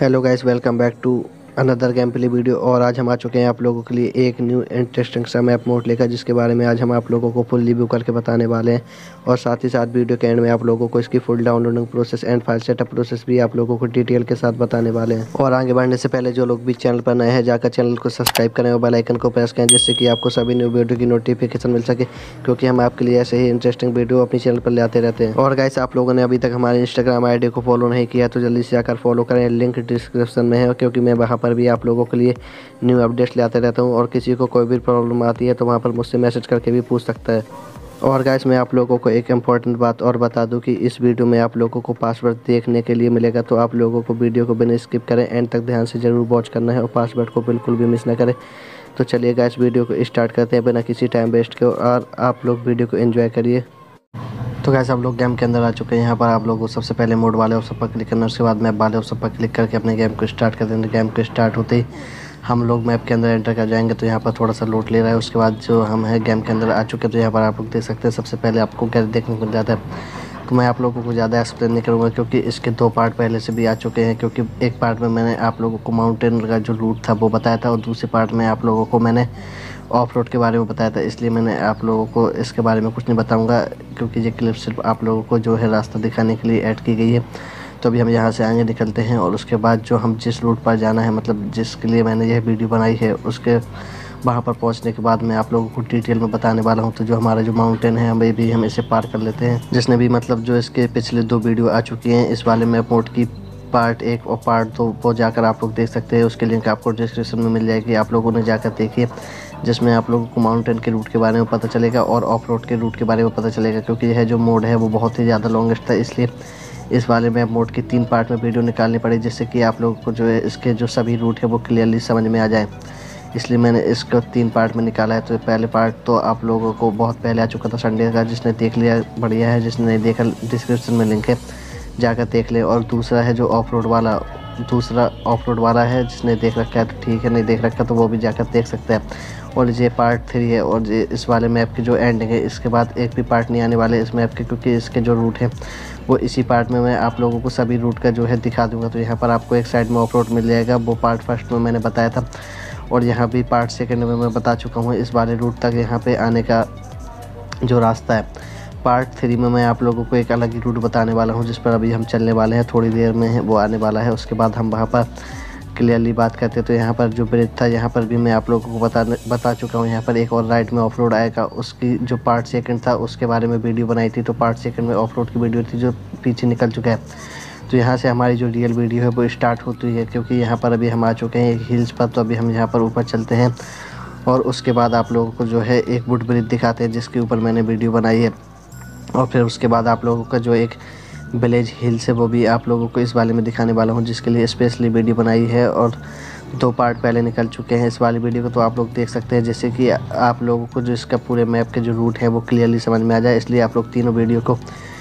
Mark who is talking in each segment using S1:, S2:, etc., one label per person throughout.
S1: Hello guys, welcome back to another game play video. और आज हम आ चुके हैं आप लोगों के लिए एक न्यू इंटरेस्टिंग सा मैप मोड लेकर, जिसके बारे में आज हम आप लोगों को फुल रिव्यू करके बताने वाले हैं। और साथ ही साथ वीडियो के एंड में आप लोगों को इसकी full downloading process and file setup process भी आप लोगों को डिटेल के साथ बताने वाले हैं। और आगे बढ़ने से पहले जो लोग भी चैनल पर नए हैं, जाकर चैनल को सब्सक्राइब करें और बेल आइकन को प्रेस करें, जिससे कि आपको सभी न्यू वीडियो की नोटिफिकेशन मिल सके, क्योंकि हम आपके लिए ऐसे ही इंटरेस्टिंग वीडियो अपनी चैनल पर लाते रहते हैं। और गाइस, आप लोगों ने अभी तक हमारे इंस्टाग्राम आईडी को फॉलो नहीं किया तो जल्दी से जाकर फॉलो करें, लिंक डिस्क्रिप्शन में है, क्योंकि मैं वहाँ पर भी आप लोगों के लिए न्यू अपडेट्स लाते रहता हूँ। और किसी को कोई भी प्रॉब्लम आती है तो वहाँ पर मुझसे मैसेज करके भी पूछ सकता है। और गाइस, मैं आप लोगों को एक इम्पॉर्टेंट बात और बता दूं कि इस वीडियो में आप लोगों को पासवर्ड देखने के लिए मिलेगा, तो आप लोगों को वीडियो को बिना स्किप करें एंड तक ध्यान से ज़रूर वॉच करना है और पासवर्ड को बिल्कुल भी मिस ना करें। तो चलिए गाइस, वीडियो को स्टार्ट करते हैं बिना किसी टाइम वेस्ट के, और आप लोग वीडियो को एंजॉय करिए। तो गाइस, आप लोग गेम के अंदर आ चुके हैं। यहाँ पर आप लोगों को सबसे पहले मोड वाले ऑप्शन पर क्लिक करना है, उसके बाद मैप वाले ऑप्शन पर क्लिक करके अपने गेम को स्टार्ट कर देंगे। गेम को स्टार्ट होते ही हम लोग मैप के अंदर एंटर कर जाएंगे। तो यहाँ पर थोड़ा सा लोड ले रहा है। उसके बाद जो हम है गेम के अंदर आ चुके हैं, तो यहाँ पर आप लोग देख सकते हैं सबसे पहले आपको क्या देखने को मिल जाता है। तो मैं आप लोगों को ज़्यादा एक्सप्लेन नहीं करूँगा, क्योंकि इसके दो पार्ट पहले से भी आ चुके हैं। क्योंकि एक पार्ट में मैंने आप लोगों को माउंटेन का जो रूट था वो बताया था, और दूसरे पार्ट में आप लोगों को मैंने ऑफ रोड के बारे में बताया था। इसलिए मैंने आप लोगों को इसके बारे में कुछ नहीं बताऊँगा, क्योंकि ये क्लिप सिर्फ आप लोगों को जो है रास्ता दिखाने के लिए ऐड की गई है। तो अभी हम यहाँ से आगे निकलते हैं, और उसके बाद जो हम जिस रूट पर जाना है, मतलब जिसके लिए मैंने यह वीडियो बनाई है, उसके वहाँ पर पहुँचने के बाद मैं आप लोगों को डिटेल में बताने वाला हूँ। तो जो हमारा जो माउंटेन है, हमें भी हम इसे पार कर लेते हैं। जिसने भी मतलब जो इसके पिछले दो वीडियो आ चुकी हैं इस वाले मैप मोड की, पार्ट 1 और पार्ट 2, वो जाकर आप लोग देख सकते हैं। उसके लिंक आपको डिस्क्रिप्शन में मिल जाएगी, आप लोगों ने जाकर देखिए, जिसमें आप लोगों को माउंटेन के रूट के बारे में पता चलेगा और ऑफ रोड के रूट के बारे में पता चलेगा। क्योंकि यह जो मोड है वो बहुत ही ज़्यादा लॉन्गेस्ट था, इसलिए इस वाले मैप मोड की 3 पार्ट में वीडियो निकालनी पड़ी, जिससे कि आप लोगों को जो है इसके जो सभी रूट है वो क्लियरली समझ में आ जाए। इसलिए मैंने इसको 3 पार्ट में निकाला है। तो पहले पार्ट तो आप लोगों को बहुत पहले आ चुका था संडे का, जिसने देख लिया बढ़िया है, जिसने नहीं देखा डिस्क्रिप्शन में लिंक है, जाकर देख ले। और दूसरा है जो ऑफ रोड वाला, दूसरा ऑफ रोड वाला है, जिसने देख रखा है तो ठीक है, नहीं देख रखा तो वो भी जाकर देख सकते हैं। और ये पार्ट 3 है, और ये इस वाले मैप की जो एंडिंग है। इसके बाद एक भी पार्ट नहीं आने वाले इस मैप के, क्योंकि इसके जो रूट है वो इसी पार्ट में मैं आप लोगों को सभी रूट का जो है दिखा दूंगा। तो यहाँ पर आपको एक साइड में ऑफ रोड मिल जाएगा, वो पार्ट फर्स्ट में मैंने बताया था, और यहाँ भी पार्ट सेकंड में मैं बता चुका हूँ इस वाले रूट तक यहाँ पे आने का जो रास्ता है। पार्ट 3 में मैं आप लोगों को एक अलग ही रूट बताने वाला हूँ, जिस पर अभी हम चलने वाले हैं, थोड़ी देर में वो आने वाला है। उसके बाद हम वहाँ पर क्लियरली बात करते हैं। तो यहाँ पर जो ब्रिज था, यहाँ पर भी मैं आप लोगों को बता चुका हूँ। यहाँ पर एक और राइट में ऑफ रोड आएगा, उसकी जो पार्ट सेकंड था उसके बारे में वीडियो बनाई थी। तो पार्ट सेकंड में ऑफ रोड की वीडियो थी जो पीछे निकल चुका है। तो यहाँ से हमारी जो रियल वीडियो है वो स्टार्ट होती है, क्योंकि यहाँ पर अभी हम आ चुके हैं एक हिल्स पर। तो अभी हम यहाँ पर ऊपर चलते हैं, और उसके बाद आप लोगों को जो है एक वुड ब्रिज दिखाते हैं, जिसके ऊपर मैंने वीडियो बनाई है। और फिर उसके बाद आप लोगों का जो एक विलेज हिल्स है वो भी आप लोगों को इस वाले में दिखाने वाला हूँ, जिसके लिए स्पेशली वीडियो बनाई है। और 2 पार्ट पहले निकल चुके हैं इस वाली वीडियो को, तो आप लोग देख सकते हैं, जैसे कि आप लोगों को जो इसका पूरे मैप के जो रूट है वो क्लियरली समझ में आ जाए। इसलिए आप लोग तीनों वीडियो को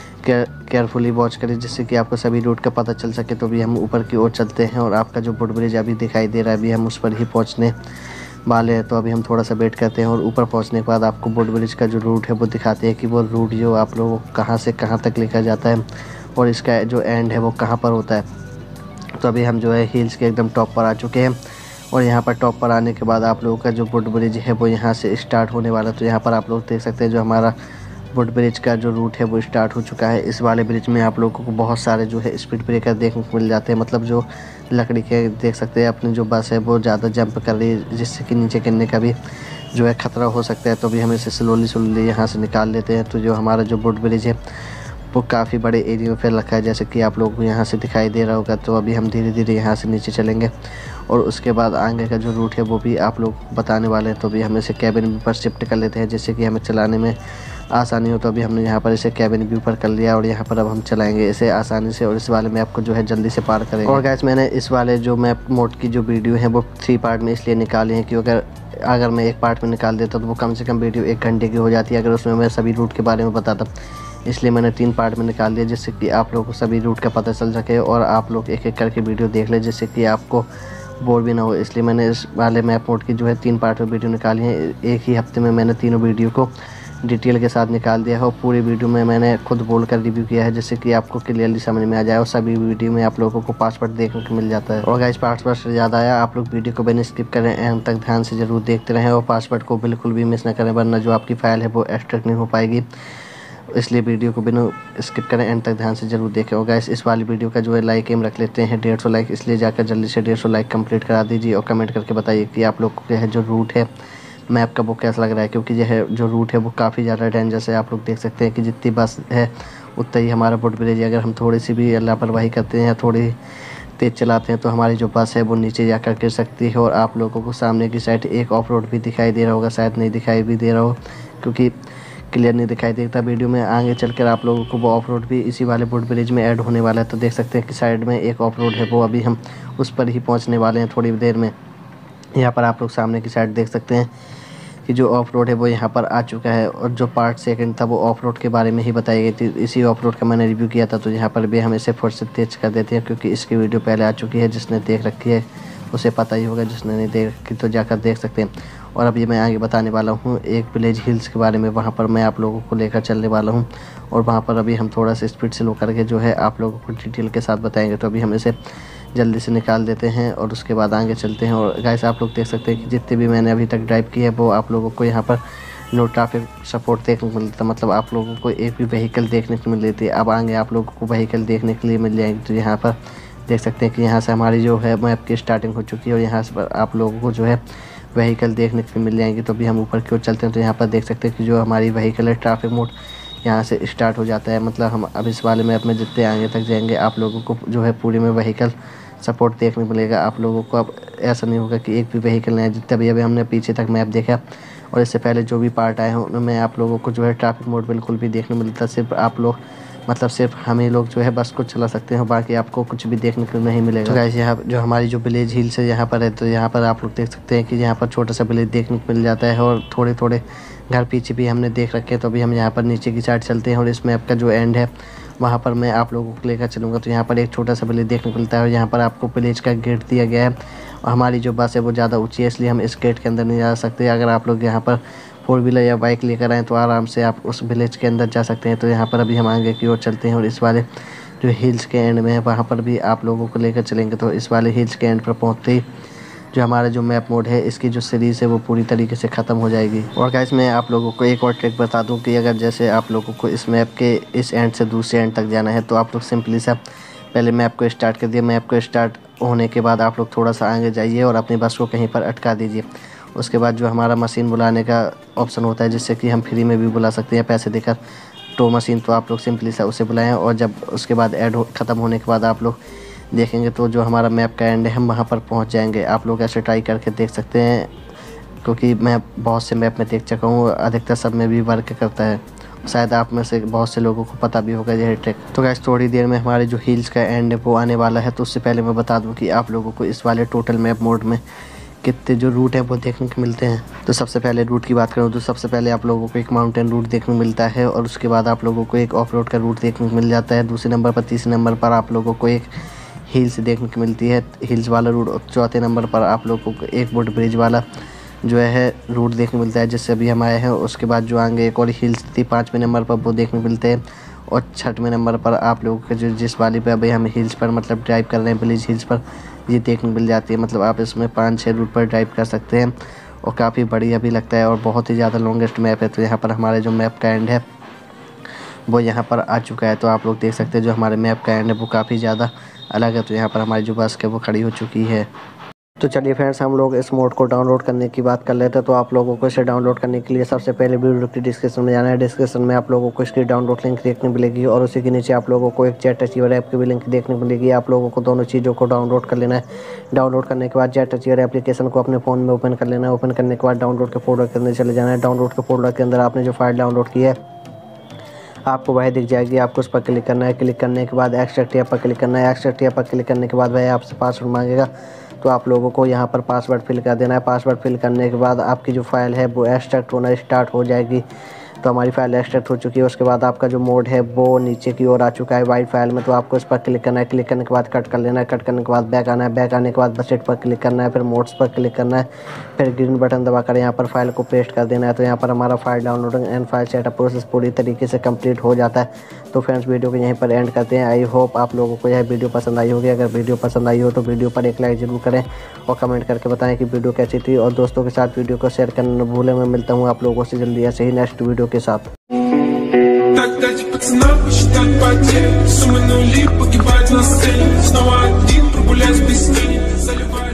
S1: केयरफुली वॉच करें, जिससे कि आपको सभी रूट का पता चल सके। तो अभी हम ऊपर की ओर चलते हैं, और आपका जो वुड ब्रिज अभी दिखाई दे रहा है, अभी हम उस पर ही पहुँचने वाले हैं। तो अभी हम थोड़ा सा वेट करते हैं, और ऊपर पहुंचने के बाद आपको वुड ब्रिज का जो रूट है वो दिखाते हैं कि वो रूट जो आप लोगों को कहां से कहां तक लेकर जाता है, और इसका जो एंड है वो कहां पर होता है। तो अभी हम जो है हिल्स के एकदम टॉप पर आ चुके हैं, और यहाँ पर टॉप पर आने के बाद आप लोगों का जो वुड ब्रिज है वो यहाँ से स्टार्ट होने वाला है। तो यहाँ पर आप लोग देख सकते हैं जो हमारा वुड ब्रिज का जो रूट है वो स्टार्ट हो चुका है। इस वाले ब्रिज में आप लोगों को बहुत सारे जो है स्पीड ब्रेकर देखने को मिल जाते हैं, मतलब जो लकड़ी के देख सकते हैं अपनी जो बस है वो ज़्यादा जंप कर रही है, जिससे कि नीचे गिरने का भी जो है ख़तरा हो सकता है। तो अभी हम इसे स्लोली यहाँ से निकाल लेते हैं। तो जो हमारा जो वुड ब्रिज है वो काफ़ी बड़े एरिया में फैल रखा है, जैसे कि आप लोगों को यहाँ से दिखाई दे रहा होगा। तो अभी हम धीरे धीरे यहाँ से नीचे चलेंगे, और उसके बाद आगे का जो रूट है वो भी आप लोग बताने वाले हैं। तो अभी हम इसे कैबिन पर शिफ्ट कर लेते हैं, जिससे कि हमें चलाने में आसानी हो। तो अभी हमने यहाँ पर इसे कैबिन व्यू पर कर लिया, और यहाँ पर अब हम चलाएंगे इसे आसानी से, और इस वाले मैप को जो है जल्दी से पार करेंगे। और गाइस, मैंने इस वाले जो मैप मोड की जो वीडियो है वो 3 पार्ट में इसलिए निकाली है, क्योंकि अगर मैं एक पार्ट में निकाल देता तो वो कम से कम वीडियो 1 घंटे की हो जाती है, अगर उसमें मैं सभी रूट के बारे में बताता। इसलिए मैंने 3 पार्ट में निकाल दिया, जिससे कि आप लोगों को सभी रूट का पता चल सके, और आप लोग एक एक करके वीडियो देख लें, जिससे कि आपको बोर भी ना हो। इसलिए मैंने इस वाले मैप मोड की जो है 3 पार्ट में वीडियो निकाली है। एक ही हफ्ते में मैंने तीनों वीडियो को डिटेल के साथ निकाल दिया है और पूरी वीडियो में मैंने खुद बोलकर रिव्यू किया है, जिससे कि आपको क्लियरली समझ में आ जाए और सभी वीडियो में आप लोगों को पासवर्ड देखने को मिल जाता है। और गाइस पासवर्ड से ज़्यादा आया, आप लोग वीडियो को बिना स्किप करें, एंड तक ध्यान से ज़रूर देखते रहें और पासवर्ड को बिल्कुल भी मिस न करें, वरना जो आपकी फ़ाइल है वो एक्सट्रैक्ट नहीं हो पाएगी। इसलिए वीडियो को बिना स्किप करें, एंड तक ध्यान से जरूर देखें। और गाइस इस वाली वीडियो का जो है लाइक एम रख लेते हैं 150 लाइक, इसलिए जाकर जल्दी से 150 लाइक कंप्लीट करा दीजिए और कमेंट करके बताइए कि आप लोग को जो रूट है मैप का वो कैसा लग रहा है, क्योंकि यह जो रूट है वो काफ़ी ज़्यादा डेंजरस है। आप लोग देख सकते हैं कि जितनी बस है उतना ही हमारा बोट ब्रिज है। अगर हम थोड़ी सी भी लापरवाही करते हैं या थोड़ी तेज़ चलाते हैं तो हमारी जो बस है वो नीचे जाकर गिर सकती है। और आप लोगों को सामने की साइड एक ऑफ रोड भी दिखाई दे रहा होगा, शायद नहीं दिखाई भी दे रहा हो क्योंकि क्लियर नहीं दिखाई देता वीडियो में। आगे चलकर आप लोगों को वो ऑफ रोड भी इसी वाले बोट ब्रिज में ऐड होने वाला है। तो देख सकते हैं कि साइड में एक ऑफ रोड है, वो अभी हम उस पर ही पहुंचने वाले हैं थोड़ी देर में। यहाँ पर आप लोग सामने की साइड देख सकते हैं कि जो ऑफ रोड है वो यहाँ पर आ चुका है। और जो पार्ट सेकंड था वो ऑफ रोड के बारे में ही बताई गई थी, इसी ऑफ रोड का मैंने रिव्यू किया था। तो यहाँ पर भी हम इसे फिर से तेज कर देते हैं क्योंकि इसकी वीडियो पहले आ चुकी है। जिसने देख रखी है उसे पता ही होगा, जिसने नहीं देख रखी तो जाकर देख सकते हैं। और अभी मैं आगे बताने वाला हूँ एक विलेज हिल्स के बारे में, वहाँ पर मैं आप लोगों को लेकर चलने वाला हूँ। और वहाँ पर अभी हम थोड़ा सा स्पीड से लो करके जो है आप लोगों को डिटेल के साथ बताएंगे। तो अभी हम इसे जल्दी से निकाल देते हैं और उसके बाद आगे चलते हैं। और गाइस आप लोग देख सकते हैं कि जितने भी मैंने अभी तक ड्राइव की है वो आप लोगों को यहाँ पर नो ट्रैफिक सपोर्ट देखने को मिलता, मतलब आप लोगों को एक भी व्हीकल देखने को मिल रही थी। अब आगे आप लोगों को व्हीकल देखने के लिए मिल जाएंगे। तो यहाँ पर देख सकते हैं कि यहाँ से हमारी जो है मैप की स्टार्टिंग हो चुकी है और यहाँ से आप लोगों को जो है व्हीकल देखने को मिल जाएंगी। तो अभी हम ऊपर की ओर चलते हैं। तो यहाँ पर देख सकते हैं कि जो हमारी व्हीकल है ट्रैफिक मोड यहाँ से स्टार्ट हो जाता है। मतलब हम अब इस वाले मैप में जितने आगे तक जाएंगे आप लोगों को जो है पूरी में व्हीकल सपोर्ट देखने को मिलेगा। आप लोगों को अब ऐसा नहीं होगा कि एक भी व्हीकल नहीं है। जितने भी अभी हमने पीछे तक मैप देखा और इससे पहले जो भी पार्ट आए हैं उनमें आप लोगों को जो है ट्रैफिक मोड बिल्कुल भी देखने को मिलता। सिर्फ आप लोग मतलब सिर्फ हम ही लोग जो है बस को चला सकते हैं, बाकी आपको कुछ भी देखने को नहीं मिलेगा। तो गाइस यहाँ जो हमारी जो विलेज हिल्स है यहाँ पर है, तो यहाँ पर आप लोग देख सकते हैं कि यहाँ पर छोटा सा विलेज देखने को मिल जाता है और थोड़े थोड़े घर पीछे भी हमने देख रखे हैं। तो अभी हम यहाँ पर नीचे की साइड चलते हैं और इस मैप का जो एंड है वहाँ पर मैं आप लोगों को लेकर चलूँगा। तो यहाँ पर एक छोटा सा विलेज देखने को मिलता है और यहाँ पर आपको विलेज का गेट दिया गया है। और हमारी जो बस है वो ज़्यादा ऊँची है, इसलिए हम इस गेट के अंदर नहीं जा सकते। अगर आप लोग यहाँ पर 4 व्हीलर या बाइक लेकर आएँ तो आराम से आप उस विलेज के अंदर जा सकते हैं। तो यहाँ पर अभी हम आगे की ओर चलते हैं और इस वाले जो हिल्स के एंड में है वहाँ पर भी आप लोगों को लेकर चलेंगे। तो इस वाले हिल्स के एंड पर पहुँचते ही जो हमारा जो मैप मोड है इसकी जो सीरीज़ है वो पूरी तरीके से ख़त्म हो जाएगी। और गाइस मैं आप लोगों को एक और ट्रिक बता दूं कि अगर जैसे आप लोगों को इस मैप के इस एंड से दूसरे एंड तक जाना है तो आप लोग सिंपली सा पहले मैप को स्टार्ट कर दिए। मैप को स्टार्ट होने के बाद आप लोग थोड़ा सा आगे जाइए और अपनी बस को कहीं पर अटका दीजिए। उसके बाद जो हमारा मशीन बुलाने का ऑप्शन होता है, जिससे कि हम फ्री में भी बुला सकते हैं पैसे देकर, टो मशीन, तो आप लोग सिंपली सा उसे बुलाएं। और जब उसके बाद ऐड ख़त्म होने के बाद आप लोग देखेंगे तो जो हमारा मैप का एंड है हम वहाँ पर पहुँच जाएंगे। आप लोग ऐसे ट्राई करके देख सकते हैं, क्योंकि मैं बहुत से मैप में देख चुका हूँ, अधिकतर सब में भी वर्क करता है। शायद आप में से बहुत से लोगों को पता भी होगा यह ट्रिक। तो गाइस थोड़ी देर में हमारे जो हिल्स का एंड है वो आने वाला है। तो उससे पहले मैं बता दूं कि आप लोगों को इस वाले टोटल मैप मोड में कितने जो रूट हैं वो देखने को मिलते हैं। तो सबसे पहले रूट की बात करूँ तो सबसे पहले आप लोगों को एक माउंटेन रूट देखने को मिलता है और उसके बाद आप लोगों को एक ऑफ रोड का रूट देखने को मिल जाता है। दूसरे नंबर पर, तीसरे नंबर पर आप लोगों को एक हिल्स देखने को मिलती है, हिल्स वाला रूट। चौथे नंबर पर आप लोगों को एक बोट ब्रिज वाला जो है रूट देखने को मिलता है, जिससे अभी हम आए हैं। उसके बाद जो आगे एक और हिल्स थी 5वें नंबर पर, वो देखने को मिलते हैं। और 6वें नंबर पर आप लोगों के जो जिस वाली पे अभी हम हिल्स पर मतलब ड्राइव कर रहे हैं विलेज हिल्स पर, ये देखने को मिल जाती है। मतलब आप इसमें 5-6 रूट पर ड्राइव कर सकते हैं और काफ़ी बढ़िया भी लगता है और बहुत ही ज़्यादा लॉन्गेस्ट मैप है। तो यहाँ पर हमारे जो मैप का एंड है वो यहाँ पर आ चुका है। तो आप लोग देख सकते हैं जो हमारे मैप का एंड है वो काफ़ी ज़्यादा अलग है। तो यहाँ पर हमारी जो बस है वो खड़ी हो चुकी है। तो चलिए फ्रेंड्स, हम लोग इस मोड को डाउनलोड करने की बात कर लेते हैं। तो आप लोगों को इसे डाउनलोड करने के लिए सबसे पहले वीडियो की डिस्क्रिप्शन में जाना है। डिस्क्रिप्शन में आप लोगों को इसकी डाउनलोड लिंक देखने मिलेगी और उसी के नीचे आप लोगों को एक चैट अचीवर ऐप की भी लिंक देखने मिलेगी। आप लोगों को दोनों चीज़ों को डाउनलोड कर लेना है। डाउनलोड करने के बाद चैट अचीवर एप्लीकेशन को अपने फ़ोन में ओपन कर लेना है। ओपन करने के बाद डाउनलोड के फोल्डर के अंदर चले जाना है। डाउनलोड के फोल्डर के अंदर आपने जो फाइल डाउनलोड की है आपको वह दिख जाएगी। आपको उस पर क्लिक करना है। क्लिक करने के बाद एक्सट्रैक्ट ऐप पर क्लिक करना है। एक्सट्रैक्ट ऐप पर क्लिक करने के बाद वह आपसे पासवर्ड मांगेगा। तो आप लोगों को यहाँ पर पासवर्ड फिल कर देना है। पासवर्ड फिल करने के बाद आपकी जो फाइल है वो एक्सट्रैक्ट होना स्टार्ट हो जाएगी। तो हमारी फाइल एक्सट्रैक्ट हो चुकी है। उसके बाद आपका जो मोड है वो नीचे की ओर आ चुका है वाइट फाइल में, तो आपको इस पर क्लिक करना है। क्लिक करने के बाद कट कर लेना है। कट करने के बाद बैक आना है। बैक आने के बाद बसेट पर क्लिक करना है, फिर मोड्स पर क्लिक करना है, फिर ग्रीन बटन दबाकर यहाँ पर फाइल को पेस्ट कर देना है। तो यहाँ पर हमारा file downloading and file setup process पूरी तरीके से कंप्लीट हो जाता है। तो फ्रेंड्स वीडियो को यहीं पर एंड करते हैं। आई होप आप लोगों को यह वीडियो पसंद आई होगी। अगर वीडियो पसंद आई हो तो वीडियो पर एक लाइक ज़रूर करें और कमेंट करके बताएं कि वीडियो कैसी थी, और दोस्तों के साथ वीडियो को शेयर करना न भूलें। मैं मिलता हूँ आप लोगों से जल्दी ऐसे ही नेक्स्ट वीडियो के साथ।
S2: Посчитать потери, суммы нули, погибать на сцене. Снова один, прогуляюсь без тени, заливаю.